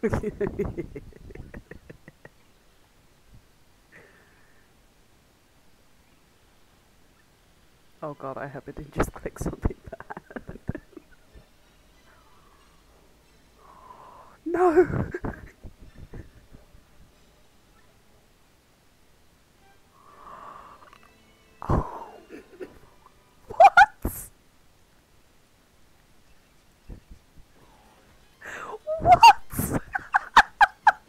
Oh god, I hope I didn't just click something bad. No!